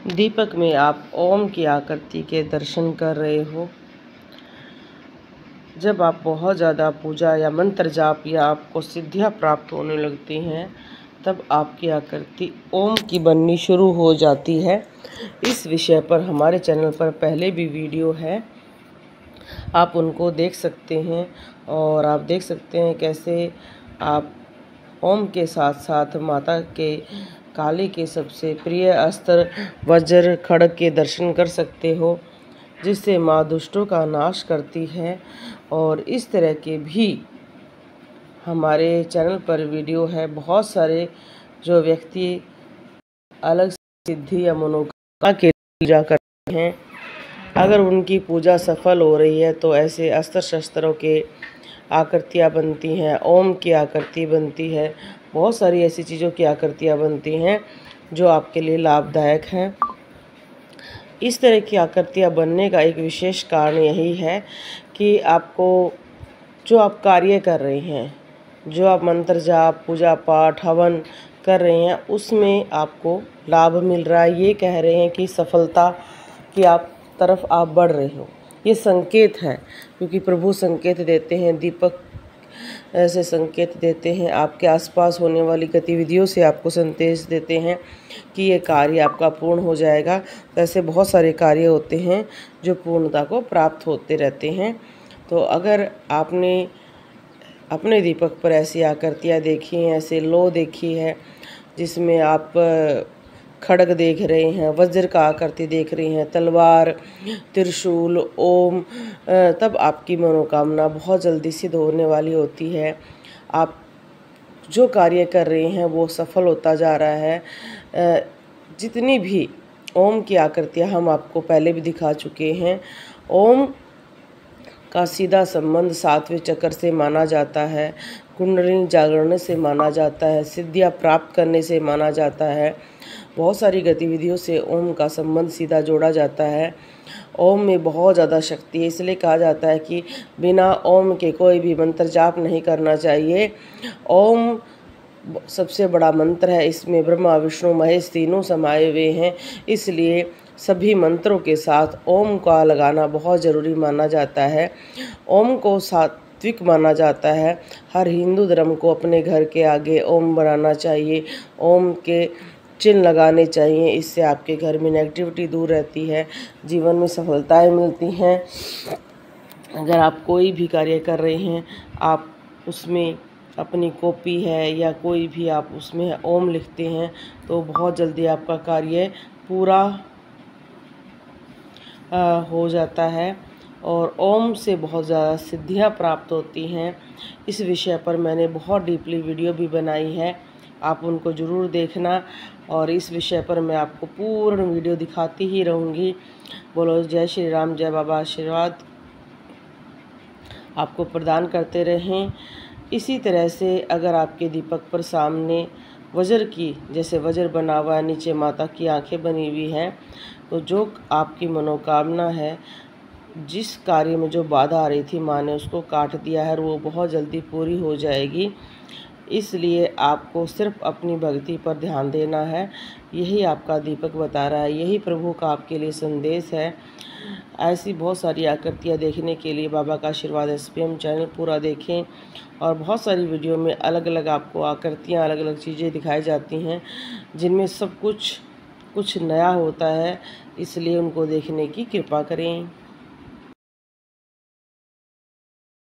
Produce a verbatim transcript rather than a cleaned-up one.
दीपक में आप ओम की आकृति के दर्शन कर रहे हो। जब आप बहुत ज़्यादा पूजा या मंत्र जाप या आपको सिद्धियां प्राप्त होने लगती हैं, तब आपकी आकृति ओम की बननी शुरू हो जाती है। इस विषय पर हमारे चैनल पर पहले भी वीडियो है, आप उनको देख सकते हैं। और आप देख सकते हैं कैसे आप ओम के साथ साथ माता के काली के सबसे प्रिय अस्त्र वज्र खड्ग के दर्शन कर सकते हो, जिससे माँ दुष्टों का नाश करती है। और इस तरह के भी हमारे चैनल पर वीडियो है। बहुत सारे जो व्यक्ति अलग सिद्धि या मनोकामना के लिए पूजा करते हैं, अगर उनकी पूजा सफल हो रही है तो ऐसे अस्त्र शस्त्रों के आकृतियाँ बनती हैं, ओम की आकृति बनती है, बहुत सारी ऐसी चीज़ों की आकृतियाँ बनती हैं जो आपके लिए लाभदायक हैं। इस तरह की आकृतियाँ बनने का एक विशेष कारण यही है कि आपको जो आप कार्य कर रहे हैं, जो आप मंत्र जाप पूजा पाठ हवन कर रहे हैं, उसमें आपको लाभ मिल रहा है। ये कह रहे हैं कि सफलता की आप तरफ आप बढ़ रहे हो। ये संकेत है, क्योंकि प्रभु संकेत देते हैं, दीपक ऐसे संकेत देते हैं, आपके आसपास होने वाली गतिविधियों से आपको संदेश देते हैं कि ये कार्य आपका पूर्ण हो जाएगा। तो ऐसे बहुत सारे कार्य होते हैं जो पूर्णता को प्राप्त होते रहते हैं। तो अगर आपने अपने दीपक पर ऐसी आकृतियाँ देखी हैं, ऐसे लो देखी है जिसमें आप खड्ग देख रहे हैं, वज्र का आकृति देख रहे हैं, तलवार, त्रिशूल, ओम, तब आपकी मनोकामना बहुत जल्दी सिद्ध होने वाली होती है। आप जो कार्य कर रहे हैं वो सफल होता जा रहा है। जितनी भी ओम की आकृतियाँ हम आपको पहले भी दिखा चुके हैं, ओम का सीधा संबंध सातवें चक्र से माना जाता है, कुंडलिनी जागरण से माना जाता है, सिद्धियाँ प्राप्त करने से माना जाता है। बहुत सारी गतिविधियों से ओम का संबंध सीधा जोड़ा जाता है। ओम में बहुत ज़्यादा शक्ति है, इसलिए कहा जाता है कि बिना ओम के कोई भी मंत्र जाप नहीं करना चाहिए। ओम सबसे बड़ा मंत्र है, इसमें ब्रह्मा विष्णु महेश तीनों समाये हुए हैं, इसलिए सभी मंत्रों के साथ ओम का लगाना बहुत ज़रूरी माना जाता है। ओम को सात्विक माना जाता है। हर हिंदू धर्म को अपने घर के आगे ओम बनाना चाहिए, ओम के चिन्ह लगाने चाहिए। इससे आपके घर में नेगेटिविटी दूर रहती है, जीवन में सफलताएं मिलती हैं। अगर आप कोई भी कार्य कर रहे हैं, आप उसमें अपनी कॉपी है या कोई भी आप उसमें ओम लिखते हैं, तो बहुत जल्दी आपका कार्य पूरा आ, हो जाता है और ओम से बहुत ज़्यादा सिद्धियां प्राप्त होती हैं। इस विषय पर मैंने बहुत डीपली वीडियो भी बनाई है, आप उनको ज़रूर देखना। और इस विषय पर मैं आपको पूर्ण वीडियो दिखाती ही रहूँगी। बोलो जय श्री राम, जय बाबा आशीर्वाद आपको प्रदान करते रहें। इसी तरह से अगर आपके दीपक पर सामने वज्र की, जैसे वज्र बना हुआ है, नीचे माता की आंखें बनी हुई हैं, तो जो आपकी मनोकामना है, जिस कार्य में जो बाधा आ रही थी, माँ ने उसको काट दिया है और वो बहुत जल्दी पूरी हो जाएगी। इसलिए आपको सिर्फ अपनी भक्ति पर ध्यान देना है। यही आपका दीपक बता रहा है, यही प्रभु का आपके लिए संदेश है। ऐसी बहुत सारी आकृतियाँ देखने के लिए बाबा का आशीर्वाद एस पी एम चैनल पूरा देखें। और बहुत सारी वीडियो में अलग अलग आपको आकृतियाँ, अलग अलग चीज़ें दिखाई जाती हैं, जिनमें सब कुछ कुछ नया होता है, इसलिए उनको देखने की कृपा करें।